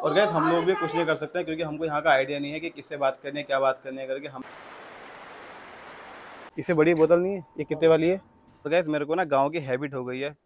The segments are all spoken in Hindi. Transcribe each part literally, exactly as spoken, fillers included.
और गैस हम लोग भी कुछ नहीं कर सकते क्योंकि हमको यहाँ का आइडिया नहीं है कि किससे बात करनी है, क्या बात करनी है करके। हम इससे बड़ी बोतल नहीं है, ये कितने वाली है? तो गैस मेरे को ना गांव की हैबिट हो गई है।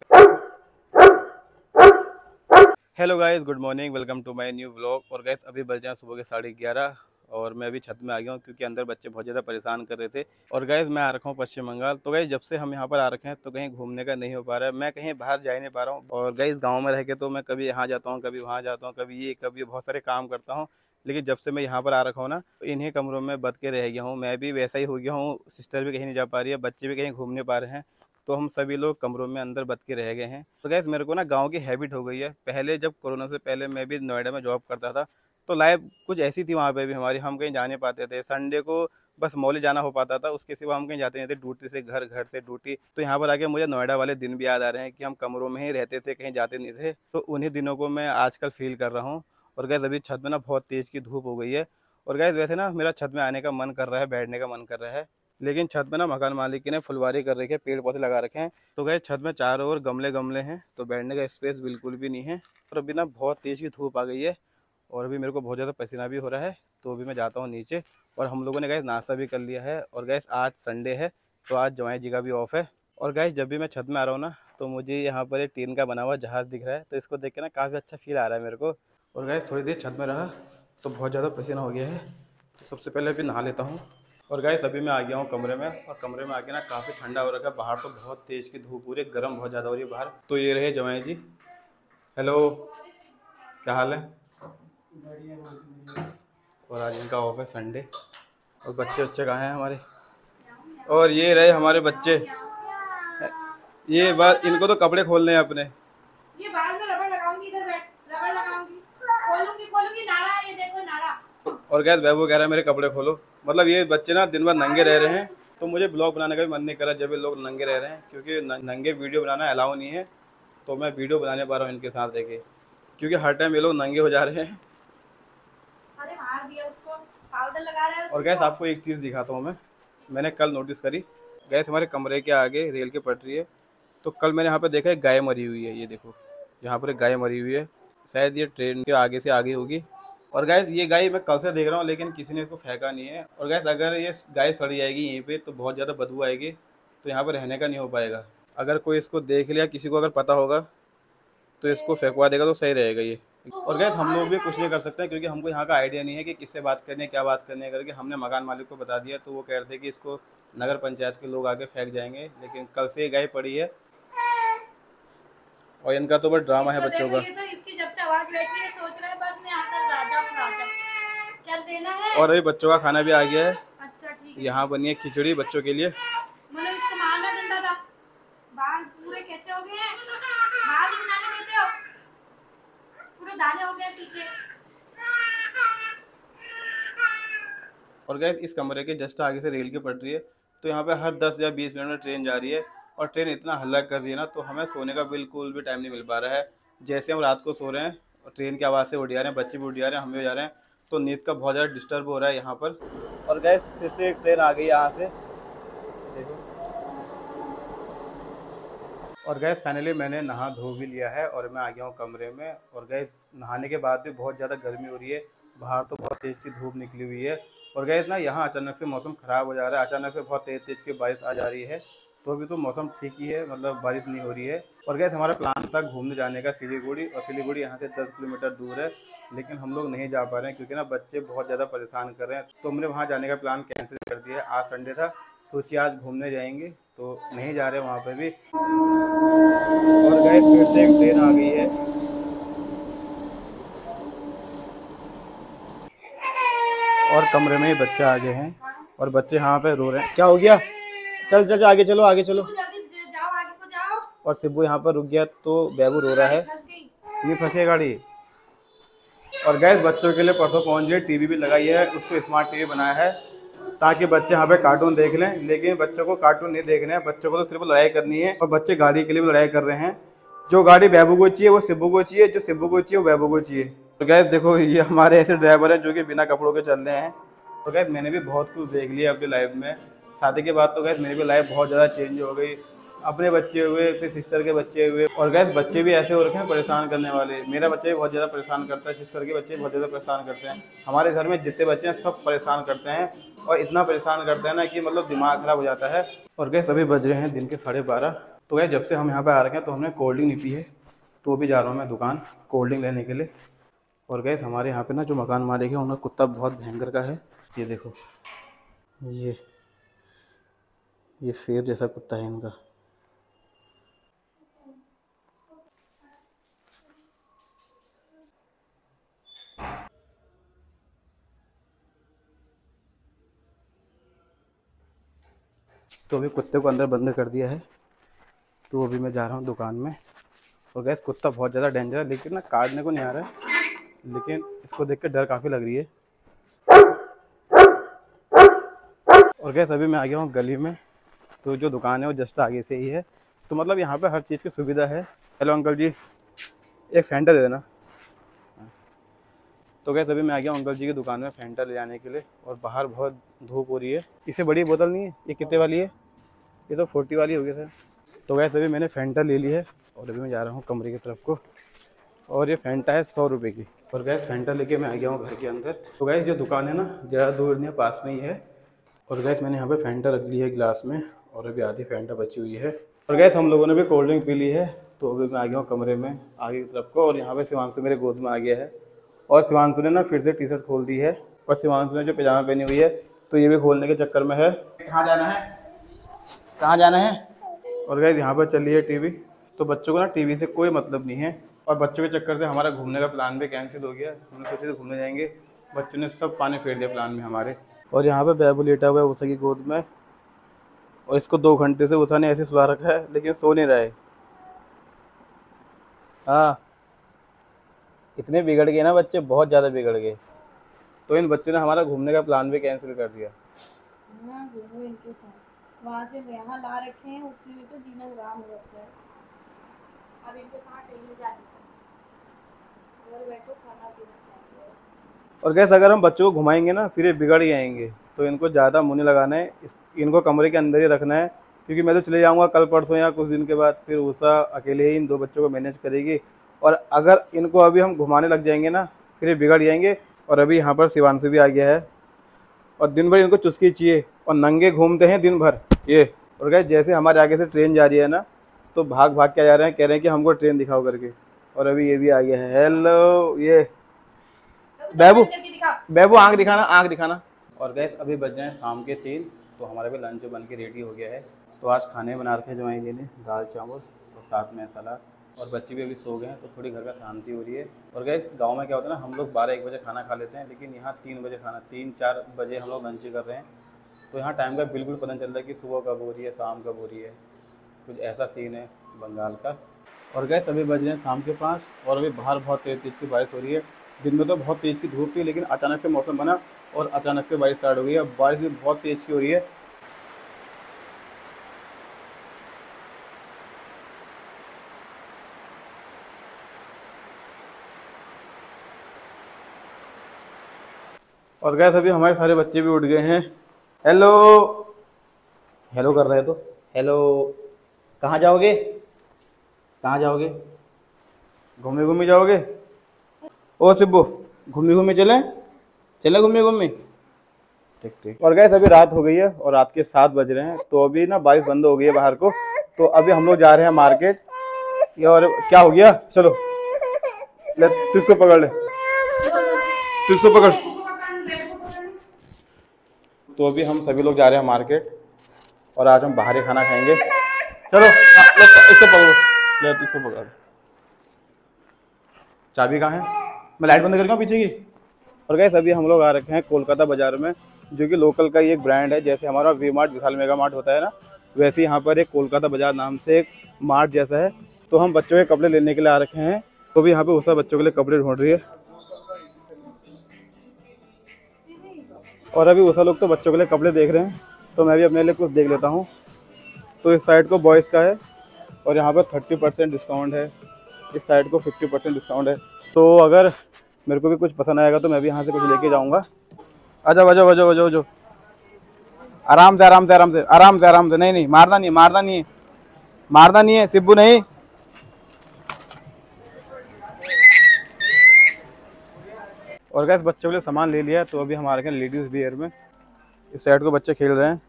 Hello guys, good morning, welcome to my new vlog. और गैस अभी बज रहे हैं सुबह के साढ़े ग्यारह और मैं अभी छत में आ गया हूँ क्योंकि अंदर बच्चे बहुत ज़्यादा परेशान कर रहे थे। और गैस मैं आ रखा हूँ पश्चिम बंगाल। तो गैस जब से हम यहाँ पर आ रखे हैं तो कहीं घूमने का नहीं हो पा रहा है, मैं कहीं बाहर जा ही नहीं पा रहा हूँ। और गैस गाँव में रह के तो मैं कभी यहाँ जाता हूँ, कभी वहाँ जाता हूँ, कभी ये कभी बहुत सारे काम करता हूँ। लेकिन जब से मैं यहाँ पर आ रखा हूँ ना, तो इन्हीं कमरों में बद के रह गया हूँ। मैं भी वैसा ही हो गया हूँ, सिस्टर भी कहीं नहीं जा पा रही है, बच्चे भी कहीं घूम नहीं पा रहे हैं, तो हम सभी लोग कमरों में अंदर बद के रह गए हैं। तो गैस मेरे को ना गांव की हैबिट हो गई है। पहले जब कोरोना से पहले मैं भी नोएडा में जॉब करता था तो लाइफ कुछ ऐसी थी वहाँ पे भी हमारी, हम कहीं जा नहीं पाते थे। संडे को बस मॉल ही जाना हो पाता था, उसके सिवा हम कहीं जाते नहीं थे। ड्यूटी से घर, घर से ड्यूटी। तो यहाँ पर आके मुझे नोएडा वाले दिन भी याद आ रहे हैं कि हम कमरों में ही रहते थे, कहीं जाते नहीं थे। तो उन्हीं दिनों को मैं आजकल फील कर रहा हूँ। और गैस अभी छत में ना बहुत तेज़ की धूप हो गई है। और गैस वैसे ना मेरा छत में आने का मन कर रहा है, बैठने का मन कर रहा है, लेकिन छत में ना मकान मालिक ने फुलवारी कर रखी है, पेड़ पौधे लगा रखे हैं। तो गए छत में चारों ओर गमले गमले हैं, तो बैठने का स्पेस बिल्कुल भी नहीं है। और अभी ना बहुत तेज़ की धूप आ गई है और अभी मेरे को बहुत ज़्यादा पसीना भी हो रहा है। तो अभी मैं जाता हूँ नीचे। और हम लोगों ने गैस नाश्ता भी कर लिया है। और गैस आज संडे है तो आज जवाई जी का भी ऑफ है। और गैस जब भी मैं छत में आ रहा हूँ ना तो मुझे यहाँ पर एक टीन का बना हुआ जहाज़ दिख रहा है, तो इसको देख के ना काफ़ी अच्छा फील आ रहा है मेरे को। और गैस थोड़ी देर छत में रहा तो बहुत ज़्यादा पसीना हो गया है, तो सबसे पहले अभी नहा लेता हूँ। और गाइस अभी मैं आ गया हूँ कमरे में, और कमरे में आके ना काफ़ी ठंडा हो रखा है। बाहर तो बहुत तेज़ की धूप हो रही है, गर्म बहुत ज़्यादा हो रही है बाहर। तो ये रहे जवाई जी। हेलो, क्या हाल है? और आज इनका ऑफ है संडे। और बच्चे बच्चे कहाँ हैं हमारे? और ये रहे हमारे बच्चे। ये बात, इनको तो कपड़े खोलने हैं अपने। ये बाद में रबड़ लगाऊंगी, इधर बैठ, रबड़ लगाऊंगी, खोलूंगी खोलूंगी नाड़ा, ये देखो नाड़ा। और गैस बैबू कह रहा है मेरे कपड़े खोलो। मतलब ये बच्चे ना दिन भर नंगे रह रहे हैं, तो मुझे ब्लॉग बनाने का भी मन नहीं कर रहा जब ये लोग नंगे रह रहे हैं, क्योंकि नंगे वीडियो बनाना अलाउ नहीं है। तो मैं वीडियो बनाने पा रहा हूँ इनके साथ रह के, क्योंकि हर टाइम ये लोग नंगे हो जा रहे हैं। अरे मार दिया उसको, पाउडर लगा रहे हो। और गैस आपको एक चीज़ दिखाता हूँ मैं, मैंने कल नोटिस करी। गैस हमारे कमरे के आगे रेल की पटरी है, तो कल मैंने यहाँ पे देखा एक गाय मरी हुई है। ये देखो, यहाँ पर एक गाय मरी हुई है, शायद ये ट्रेन के आगे से आगे होगी। और गैस ये गाय मैं कल से देख रहा हूँ, लेकिन किसी ने इसको फेंका नहीं है। और गैस अगर ये गाय सड़ जाएगी यहीं पे तो बहुत ज़्यादा बदबू आएगी, तो यहाँ पर रहने का नहीं हो पाएगा। अगर कोई इसको देख लिया, किसी को अगर पता होगा तो इसको फेंकवा देगा तो सही रहेगा ये। और गैस हम लोग भी कुछ नहीं कर सकते क्योंकि हमको यहाँ का आइडिया नहीं है कि किससे बात करनी है, क्या बात करनी है करके। हमने मकान मालिक को बता दिया तो वो कह रहे थे कि इसको नगर पंचायत के लोग आके फेंक जाएंगे, लेकिन कल से ये गाय पड़ी है। और इनका तो बस ड्रामा है बच्चों का। तो इसकी जब से आवाज बैठी है सोच रहा है बस मैं आकर राजा हूँ, राजा। क्या देना है? और अभी बच्चों का खाना भी आ गया है। अच्छा ठीक है। यहाँ बनी है खिचड़ी बच्चों के लिए। मतलब इसको मारना डंडा था। बाल पूरे कैसे हो गए हैं? बाल भी बनाने देते हो? पूरे दाने हो गए पीछे। और गैस इस कमरे के जस्ट आगे से रेल की पटरी है, तो यहाँ पे हर दस या बीस मिनट में ट्रेन जा रही है। और ट्रेन इतना हल्ला कर रही है ना, तो हमें सोने का बिल्कुल भी टाइम नहीं मिल पा रहा है। जैसे हम रात को सो रहे हैं और ट्रेन की आवाज़ से उठ जा रहे हैं, बच्चे भी उठ जा रहे हैं, हम भी जा रहे हैं, तो नींद का बहुत ज़्यादा डिस्टर्ब हो रहा है यहाँ पर। और गैस फिर से एक ट्रेन आ गई यहाँ से, देखो। और गैस फाइनली मैंने नहा धो भी लिया है और मैं आ गया हूँ कमरे में। और गैस नहाने के बाद भी बहुत ज़्यादा गर्मी हो रही है, बाहर तो बहुत तेज़ की धूप निकली हुई है। और गैस ना यहाँ अचानक से मौसम ख़राब हो जा रहा है, अचानक से बहुत तेज़ तेज़ की बारिश आ जा रही है। तो अभी तो मौसम ठीक ही है, मतलब बारिश नहीं हो रही है। और गैस हमारा प्लान था घूमने जाने का सिलीगुड़ी, और सिलीगुड़ी यहाँ से दस किलोमीटर दूर है, लेकिन हम लोग नहीं जा पा रहे हैं क्योंकि ना बच्चे बहुत ज़्यादा परेशान कर रहे हैं। तो हमने वहाँ जाने का प्लान कैंसिल कर दिया है। आज संडे था, सोचिए आज घूमने जाएंगे, तो नहीं जा रहे वहाँ पर भी। और गैस फिर से एक ट्रेन आ गई है। और कमरे में ही बच्चे आ गए हैं और बच्चे यहाँ पे रो रहे हैं। क्या हो गया? चल चल चल, आगे चलो, आगे चलो। जल्दी जाओ, आगे को जाओ। और सिब्बू यहाँ पर रुक गया तो बैबू रो रहा है। नहीं फंसी गाड़ी। और गैस बच्चों के लिए परसों पहुँच गए, टीवी भी लगाई है, उसको स्मार्ट टीवी बनाया है ताकि बच्चे यहाँ पे कार्टून देख लें। लेकिन बच्चों को कार्टून नहीं देखने हैं, बच्चों को तो सिर्फ लड़ाई करनी है। और बच्चे गाड़ी के लिए भी लड़ाई कर रहे हैं। जो गाड़ी बैबू को चाहिए वो सिब्बू को चाहिए, जो सिब्बू को चाहिए वो बैबू को चाहिए। तो गैस देखो, ये हमारे ऐसे ड्राइवर हैं जो कि बिना कपड़ों के चल रहे हैं। तो गैस मैंने भी बहुत कुछ देख लिया अपनी लाइफ में। शादी के बाद तो गैस मेरी भी लाइफ बहुत ज़्यादा चेंज हो गई। अपने बच्चे हुए, फिर सिस्टर के बच्चे हुए, और गैस बच्चे भी ऐसे हो रखे हैं परेशान करने वाले। मेरा बच्चा भी बहुत ज़्यादा परेशान करता है, सिस्टर के बच्चे बहुत ज़्यादा परेशान करते हैं। हमारे घर में जितने बच्चे हैं सब परेशान करते हैं, और इतना परेशान करते हैं ना कि मतलब दिमाग खराब हो जाता है। और गैस अभी बज रहे हैं दिन के साढ़े बारह। तो गैस जब से हम यहाँ पर आ रखे हैं तो हमने कोल्ड ड्रिंक नहीं पी है, तो अभी जा रहा हूँ मैं दुकान कोल्ड ड्रिंक लेने के लिए। और गैस हमारे यहाँ पे ना जो मकान मालिक है उनका कुत्ता बहुत भयंकर का है। ये देखो, ये ये शेर जैसा कुत्ता है इनका। तो अभी कुत्ते को अंदर बंद कर दिया है, तो अभी मैं जा रहा हूँ दुकान में। और गैस कुत्ता बहुत ज़्यादा डेंजर है, लेकिन ना काटने को नहीं आ रहा है, लेकिन इसको देख के डर काफ़ी लग रही है। और गैस अभी मैं आ गया हूँ गली में, तो जो दुकान है वो जस्ट आगे से ही है, तो मतलब यहाँ पे हर चीज़ की सुविधा है। हेलो अंकल जी, एक फैंटा दे देना। तो गैस अभी मैं आ गया हूँ अंकल जी की दुकान में फैंटा ले जाने के लिए, और बाहर बहुत धूप हो रही है। इससे बड़ी बोतल नहीं है, ये कितने वाली है? ये तो फोर्टी वाली हो गई सर। तो गैस अभी मैंने फैंटा ले ली है, और अभी मैं जा रहा हूँ कमरे की तरफ को, और ये फैंटा है सौ रुपये की। और गैस फैंटा लेके मैं आ गया हूँ घर के अंदर। तो गैस जो दुकान है ना ज़्यादा दूर नहीं है, पास में ही है। और गैस मैंने यहाँ पे फैंटा रख ली है गिलास में, और अभी आधी फैंटा बची हुई है। और गैस हम लोगों ने भी कोल्ड ड्रिंक पी ली है, तो अभी मैं आ गया हूँ कमरे में आगे की तरफ को। और यहाँ पे शिवांशु मेरे गोद में आ गया है, और शिवांशु ने ना फिर से टी शर्ट खोल दी है, और शिवांशु ने जो पजामा पहनी हुई है तो ये भी खोलने के चक्कर में है। कहाँ जाना है, कहाँ जाना है? और गैस यहाँ पर चली है टीवी। तो बच्चों को ना टीवी से कोई मतलब नहीं है, और बच्चों के चक्कर से हमारा घूमने का प्लान भी कैंसिल हो गया। हमने सोचे घूमने जाएंगे, बच्चों ने सब पानी फेर दिया प्लान में हमारे। और यहाँ पे बैबू लेटा हुआ है उषा की गोद में, और इसको दो घंटे से उषा ने ऐसे सुला रखा है, लेकिन सो नहीं रहा है। हाँ, इतने बिगड़ गए ना बच्चे, बहुत ज़्यादा बिगड़ गए। तो इन बच्चों ने हमारा घूमने का प्लान भी कैंसिल कर दिया। हाँ, घूमो इनके साथ, वहाँ से यहाँ ला रखे हैं, उतने में तो जीना हराम हो जाता है। अब इनके साथ कहीं जाने का, बैठो खाना पीना खाएंगे बस। और गैस अगर हम बच्चों को घुमाएंगे ना फिर ये बिगड़ ही आएंगे, तो इनको ज़्यादा मुँह नहीं लगाना है, इनको कमरे के अंदर ही रखना है। क्योंकि मैं तो चले जाऊँगा कल परसों या कुछ दिन के बाद, फिर उषा अकेले ही इन दो बच्चों को मैनेज करेगी। और अगर इनको अभी हम घुमाने लग जाएंगे ना फिर ये बिगड़ जाएंगे। और अभी यहाँ पर शिवांशु भी आ गया है, और दिन भर इनको चुस्की चाहिए, और नंगे घूमते हैं दिन भर ये। और गैस जैसे हमारे आगे से ट्रेन जा रही है ना, तो भाग भाग के जा रहे हैं, कह रहे हैं कि हमको ट्रेन दिखाओ करके। और अभी ये भी आ गया है। हेलो, ये बैबू, बैबू आँख दिखाना, आँख दिखाना। और गैस अभी बज रहे हैं शाम के तीन, तो हमारा भी लंच बन के रेडी हो गया है। तो आज खाने बना रखे हैं जमाई जी ने, दाल चावल और साथ में सलाद। और बच्चे भी अभी सो गए हैं, तो थोड़ी घर का शांति हो रही है। और गैस गांव में क्या होता है ना, हम लोग बारह एक बजे खाना खा लेते हैं, लेकिन यहाँ तीन बजे खाना, तीन चार बजे हम लोग लंच कर रहे हैं। तो यहाँ टाइम का बिल्कुल पता नहीं चल रहा है कि सुबह कब हो रही है, शाम कब हो रही है। कुछ ऐसा सीन है बंगाल का। और गैस अभी बज रहे हैं शाम के पाँच, और अभी बाहर बहुत तेज़ तेज़ की बारिश हो रही है। दिन में तो बहुत तेज़ की धूप थी, लेकिन अचानक से मौसम बना और अचानक से बारिश स्टार्ट हो गई है। अब बारिश भी बहुत तेज़ की हो रही है। और गैस अभी हमारे सारे बच्चे भी उठ गए हैं। हेलो, हेलो कर रहे हैं, तो हेलो। कहाँ जाओगे, कहाँ जाओगे? घूमे घूमे जाओगे? ओ सिब्बू, घूमी घूमी चले चले घूमी घूमी ठीक ठीक। और गैस अभी रात हो गई है, और रात के सात बज रहे हैं, तो अभी ना बारिश बंद हो गई है बाहर को। तो अभी हम लोग जा रहे हैं मार्केट। और क्या हो गया, चलो ले, किसको पकड़ ले, किसको पकड़। तो अभी हम सभी लोग जा रहे हैं मार्केट, और आज हम बाहर ही खाना खाएंगे। चलो ले, इसको पकड़ो, ले इसको पकड़। चाबी कहाँ है? मैं लाइट बंद करके पीछे की। और गैस अभी हम लोग आ रखे हैं कोलकाता बाज़ार में, जो कि लोकल का ही एक ब्रांड है। जैसे हमारा V Mart, Vishal mega mart होता है ना, वैसे यहाँ पर एक कोलकाता बाज़ार नाम से एक मार्ट जैसा है। तो हम बच्चों के कपड़े लेने के लिए आ रखे हैं। तो भी यहाँ पे उषा बच्चों के लिए कपड़े ढूंढ रही है, और अभी उषा लोग तो बच्चों के लिए कपड़े देख रहे हैं, तो मैं भी अपने लिए कुछ देख लेता हूँ। तो इस साइड को बॉयज़ का है, और यहाँ पर थर्टी परसेंट डिस्काउंट है, इस साइड को फिफ्टी परसेंट डिस्काउंट है। तो अगर मेरे को भी कुछ पसंद आएगा तो मैं भी यहाँ से कुछ लेके जाऊँगा। आजा आजा आजा आजा आजा, आराम से आराम से आराम से आराम से आराम से। नहीं नहीं मारना नहीं, मारना नहीं है, मारना नहीं है सिब्बू, नहीं। और गैस बच्चों के लिए सामान ले लिया, तो अभी हमारे यहाँ लेडीज वियर में इस साइड को बच्चे खेल रहे हैं।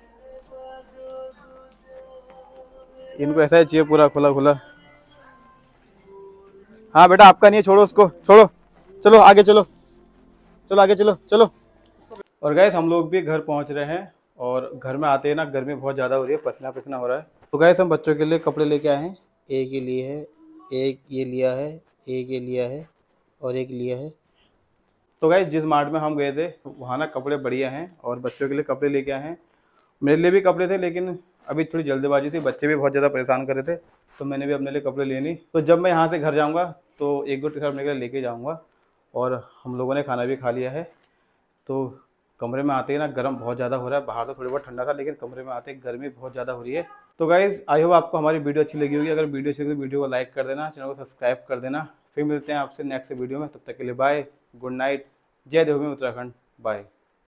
इनको ऐसा ही चाहिए पूरा खुला खुला। हाँ बेटा आपका नहीं है, छोड़ो उसको, छोड़ो, चलो आगे चलो, चलो आगे चलो चलो। और गैस हम लोग भी घर पहुंच रहे हैं, और घर में आते हैं ना गर्मी बहुत ज़्यादा हो रही है, पसीना पसीना हो रहा है। तो गैस हम बच्चों के लिए कपड़े लेके आए हैं। एक ये लिए है, एक ये लिया है, एक ये लिया है, और एक लिया है। तो गैस जिस मार्ट में हम गए थे वहाँ ना कपड़े बढ़िया हैं, और बच्चों के लिए कपड़े लेके आए हैं। मेरे लिए भी कपड़े थे, लेकिन अभी थोड़ी जल्दबाजी थी, बच्चे भी बहुत ज़्यादा परेशान कर रहे थे, तो मैंने भी अपने लिए कपड़े लिए नहीं। तो जब मैं यहाँ से घर जाऊँगा तो एक दो टी शर्ट मेरे लिए लेके जाऊँगा। और हम लोगों ने खाना भी खा लिया है। तो कमरे में आते ही ना गर्म बहुत ज़्यादा हो रहा है, बाहर तो थोड़ी बहुत ठंडा था, लेकिन कमरे में आते ही गर्मी बहुत ज़्यादा हो रही है। तो गाइज़ आई होप आपको हमारी वीडियो अच्छी लगी होगी। अगर वीडियो अच्छी लगी तो वीडियो को लाइक कर देना, चैनल को सब्सक्राइब कर देना। फिर मिलते हैं आपसे नेक्स्ट वीडियो में, तब तक के लिए बाय, गुड नाइट, जय देवभूमि उत्तराखंड, बाय।